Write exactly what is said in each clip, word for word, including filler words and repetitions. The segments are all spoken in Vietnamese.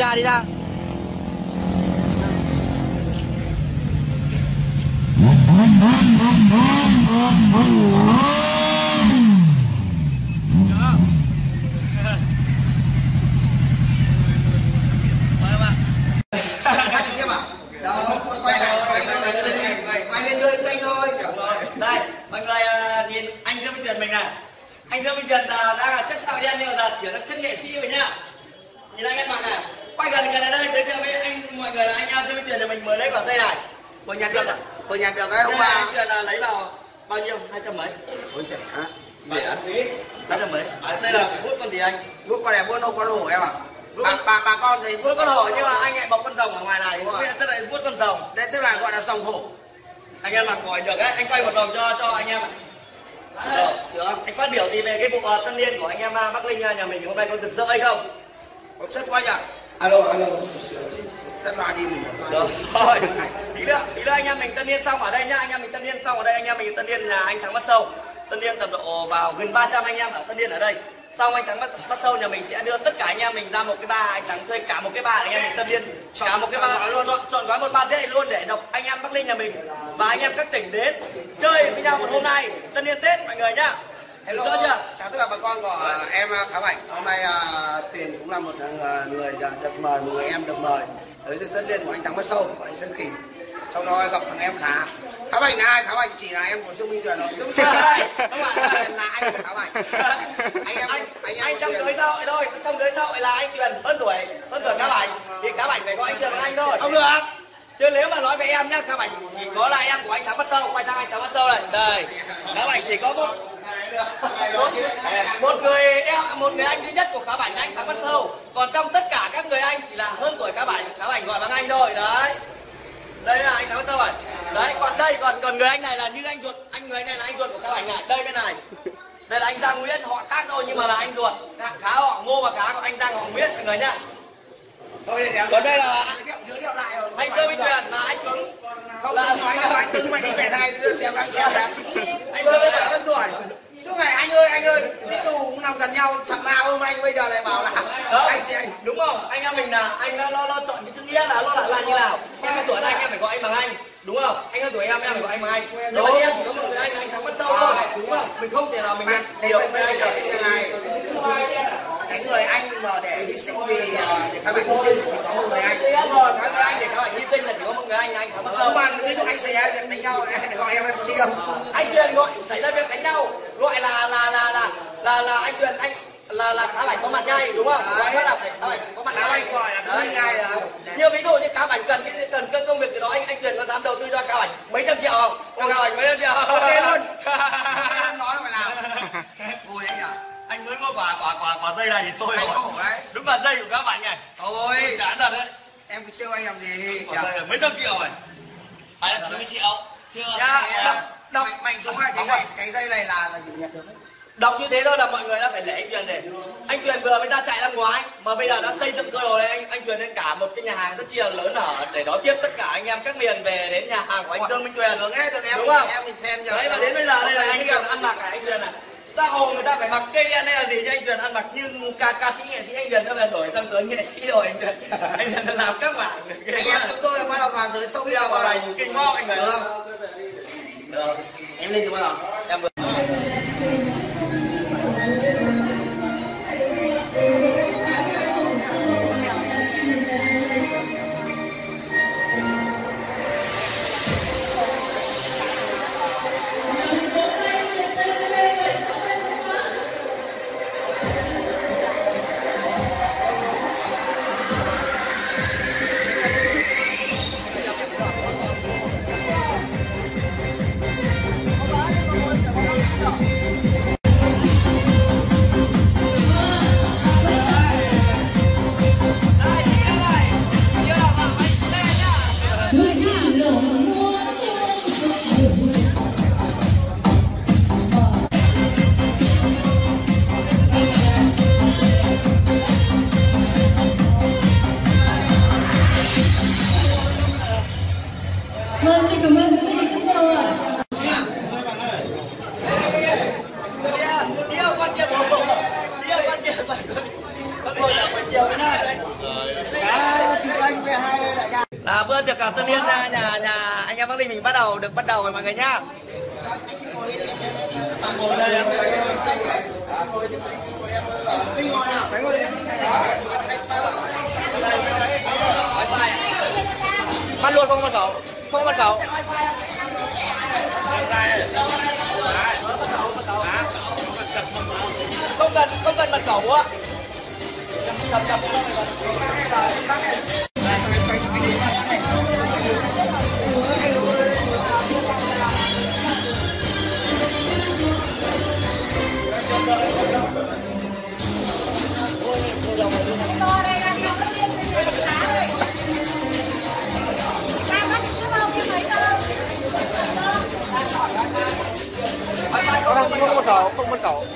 ra đi ra. Đây, mọi người uh, nhìn anh Dương Minh Tuyền mình này. Anh Dương Minh Tuyền là đang là chất xạo đen nhưng là chuyển sang chất nghệ sĩ rồi nhá. Nhìn anh ăn mặc này. Quay gần gần ở đây giới thiệu với anh mọi người là anh Dương Minh Tuyền thì mình mới lấy quả dây này. Tôi nhặt được, tôi nhặt được cái hôm qua. Anh Tuyền là lấy vào bao nhiêu? Hai trăm mấy. Ôi rẻ hả? Rẻ phí. Hai trăm mấy. À, đây là vuốt con gì anh? Vuốt con này vuốt đâu con hổ em à? Bà, bà, bà con thì vuốt con hổ nhưng mà anh lại bọc con rồng ở ngoài này. Rất là vuốt con rồng. Đây tức là gọi là rồng hổ. Anh em mặc gọi được đấy, anh quay một vòng cho cho anh em ạ. Sure. Anh phát biểu gì về cái vụ uh, tân niên của anh em uh, Bắc Linh nhà mình hôm nay có rực rỡ hay không? Có chất quá nhỉ? Alo alo. Tất loa đi mình. Được rồi. Tí nữa, tí nữa anh em mình tân niên xong ở đây nhá, anh em mình tân niên xong ở đây anh em mình tân niên là anh Thắng Bắt Sâu. Tân niên tầm độ vào gần ba trăm anh em ở tân niên ở đây. Xong anh Thắng bắt, bắt Sâu nhà mình sẽ đưa tất cả anh em mình ra một cái bar, anh Thắng thuê cả một cái bar anh em mình tân niên, cả một cái bar luôn, chọn, chọn gói một bar dễ luôn để đọc anh em Bắc Linh nhà mình và anh em các tỉnh đến chơi với nhau một hôm nay tân niên Tết mọi người nhá. Hello, chưa? chào tất cả bà con của uh, em Khá Bảnh. Hôm nay uh, Tuyền cũng là một uh, người được mời, một người em được mời tới sự tất niên của anh Thắng Bắt Sâu và anh Sơn Kỳ. Sau đó gặp thằng em Khá. Khá Bảnh là ai? Khá Bảnh chỉ là em của Dương Minh Tuyền thôi. Dương Minh Tuyền là anh của Khá Bảnh. Anh em anh, anh, em anh trong giới xã hội thôi, trong giới xã hội là anh Tuyền hơn tuổi, hơn tuổi Khá Bảnh thì Khá Bảnh phải gọi anh Tuyền là anh thôi. Không được. Chứ nếu mà nói với em nhá, Khá Bảnh chỉ có là em của anh Thắng Bắt Sâu, quay sang anh Thắng Bắt Sâu này. Đây, Khá Bảnh chỉ có một một, một người em, một người anh duy nhất của Khá Bảnh là anh Thắng Bắt Sâu. Còn trong tất cả các người anh chỉ là hơn tuổi Khá Bảnh, Khá Bảnh gọi bằng anh thôi. Đấy. Đây là anh Thắng Bắt Sâu rồi. Đấy, còn đây còn còn người anh này là như anh ruột, anh người anh này là anh ruột của Khá Bảnh này. Đây bên này. Đây là anh Giang Nguyễn, họ khác thôi nhưng mà là anh ruột. Khá họ Ngô và Khá của anh Giang họ Nguyễn mọi người nhá. Thôi để còn đây là giới thiệu lại rồi. Anh Dương Minh Tuyền là anh Tuấn. Không là nói là anh Tuấn mày đi về này xem anh xem xem. Anh Tuấn là bao tuổi? Suốt ngày anh ơi anh ơi, cái tù cũng nằm gần nhau, sẵn nào hôm anh bây giờ lại bảo là đó, anh chị anh. Đúng không? Anh em mình là anh nó nó, nó chọn cái chữ nghĩa là nó là là như nào? Em cái tuổi này anh em phải gọi anh bằng anh, đúng không? Anh hơn tuổi em em phải gọi anh bằng anh. Nếu mà em chỉ có một người anh anh Thắng Bắt Sâu thôi, đúng không? Mình không thể nào mình điều bây giờ cái này cái người anh mà để hy sinh vì để Khá Bảnh hy sinh thì có một người anh. Rồi, cái người anh để Khá Bảnh hy sinh là chỉ có một người anh, anh Thắng Bắt Sâu. Nhưng mà ví dụ anh xảy ra việc đánh nhau anh gọi em em đi không? Anh Tuyền gọi xảy ra việc đánh nhau gọi là là là là là là anh Tuyền anh là là Khá Bảnh có mặt ngay đúng không? Gọi là phải Khá Bảnh có mặt ngay. Gọi là có ngay là. Như ví dụ như Khá Bảnh cần cái cần cân công việc gì đó anh anh Tuyền có dám đầu tư cho Khá Bảnh mấy trăm triệu không? Cho Khá Bảnh mấy trăm triệu. Ok luôn. Nói phải làm. Vui anh nhỉ? Anh mới mua quả quả quả quả dây này thì thôi rồi. Đấy. Đúng là dây của Khá Bảnh này. Thôi. Chán thật đấy. Em cứ trêu anh làm gì? Quả dây là mấy trăm triệu rồi. Phải là chín mươi triệu. Chưa. Dạ. Đọc mạnh xuống này cái dây cái dây này là là gì nhận được đấy. Đọc như thế thôi là mọi người đã phải lễ anh Tuyền để anh Tuyền vừa mới ra chạy năm ngoái mà bây giờ đã xây dựng cơ đồ này anh anh Tuyền lên cả một cái nhà hàng rất chi là lớn ở để đón tiếp tất cả anh em các miền về đến nhà hàng của anh Dương Minh Tuyền được nghe từ em đúng không? Em thì thêm giờ đấy mà đến bây giờ đây là anh Tuyền ăn mặc cả anh Tuyền này ra hồ người ta phải mặc cây đen hay là gì chứ anh Tuyền ăn mặc như ca ca sĩ nghệ sĩ anh Tuyền nó về đổi sang giới nghệ sĩ rồi anh Tuyền anh Tuyền làm các mảng anh em chúng tôi bắt đầu vào giới sâu bây giờ vào này kinh ho anh người được em lên từ bao giờ em vừa Hãy subscribe cho kênh Ghiền Mì Gõ để không bỏ lỡ những video hấp dẫn. bữa được uh, Tân Liên uh, nhà nhà anh em Bắc Linh mình bắt đầu được bắt đầu rồi mọi người nhá. Ngồi đây em. Bắt luôn không con cậu, không con cậu. Không cần không cần mật khẩu á. Chậm chậm không không mật khẩu, không mật khẩu.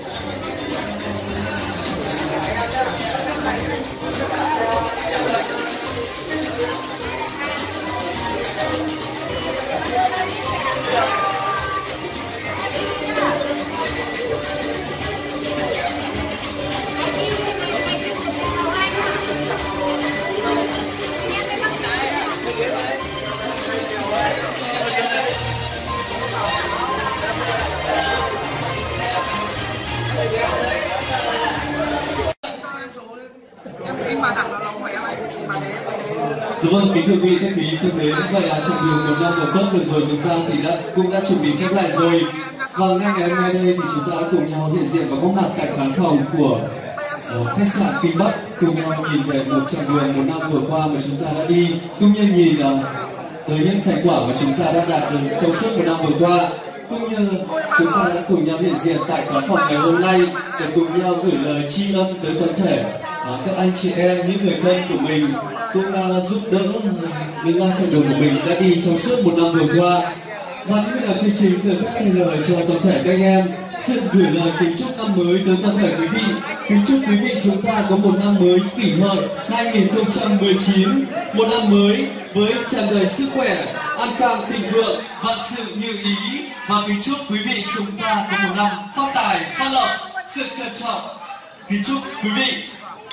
Dạ vâng, kính thưa quý vị, khách quý thân mến, vậy là chặng đường một năm một tốt vừa rồi chúng ta thì đã cũng đã chuẩn bị khép lại rồi. Và ngay ngày hôm nay đây thì chúng ta đã cùng nhau hiện diện và có mặt tại khán phòng của uh, khách sạn Kinh Bắc, cùng nhau nhìn về một chặng đường một năm vừa qua mà chúng ta đã đi, cũng như nhìn uh, tới những thành quả mà chúng ta đã đạt được trong suốt một năm vừa qua, cũng như chúng ta đã cùng nhau hiện diện tại khán phòng ngày hôm nay để cùng nhau gửi lời tri ân tới toàn thể uh, các anh chị em, những người thân của mình cũng đã giúp đỡ những chặng đường của mình đã đi trong suốt một năm vừa qua. Và những người chương trình sẽ phép thay lời cho toàn thể các em xin gửi lời kính chúc năm mới tới toàn thể quý vị. Kính chúc quý vị chúng ta có một năm mới kỷ hợi hai nghìn không trăm mười chín, một năm mới với tràn đầy sức khỏe, an khang, thịnh vượng, vạn sự như ý. Và kính chúc quý vị chúng ta có một năm phát tài, phát lộc, sự trân trọng. Kính chúc quý vị.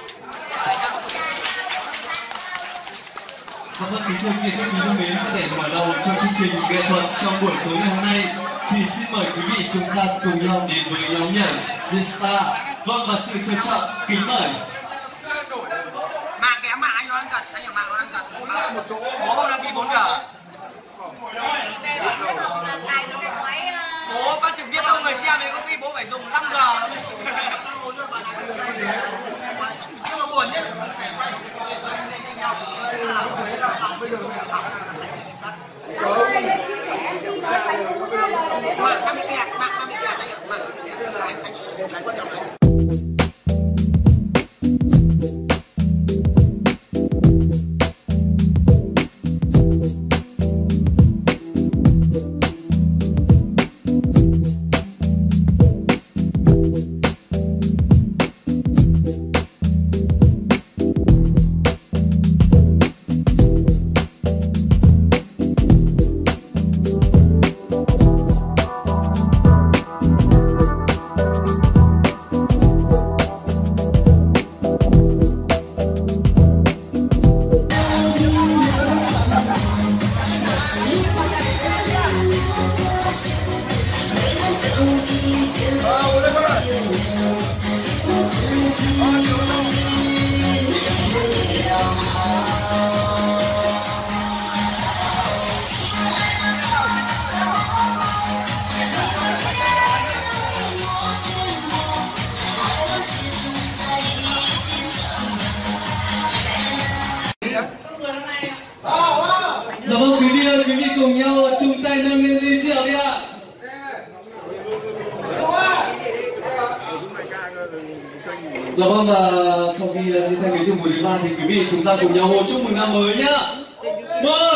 Và vâng, kính thưa quý vị khách quý thân mến, để mở đầu cho chương trình nghệ thuật trong buổi tối ngày hôm nay thì xin mời quý vị chúng ta cùng nhau đến với nhóm nhảy The Star. Vâng, và sự trân trọng kính mời. Mạng kém mà anh nó đang giật, anh ở mạng nó đang giật. Một chỗ bố đang đi bốn G. Bố phát trực tiếp cho người xem thì có khi bố phải dùng năm G. Nhưng mà buồn nhé. Mạng nó bị kẹt, mạng nó bị kẹt, anh ạ, mạng nó bị kẹt. Anh, anh, cái quan trọng này. Dạ vâng, quý vị ơi, quý vị cùng nhau chung tay nâng lên ly rượu đi ạ. Dạ vâng, và sau khi chia tay với từng buổi đi ba thì quý vị chúng ta cùng nhau hô chúc mừng năm mới nhá. Một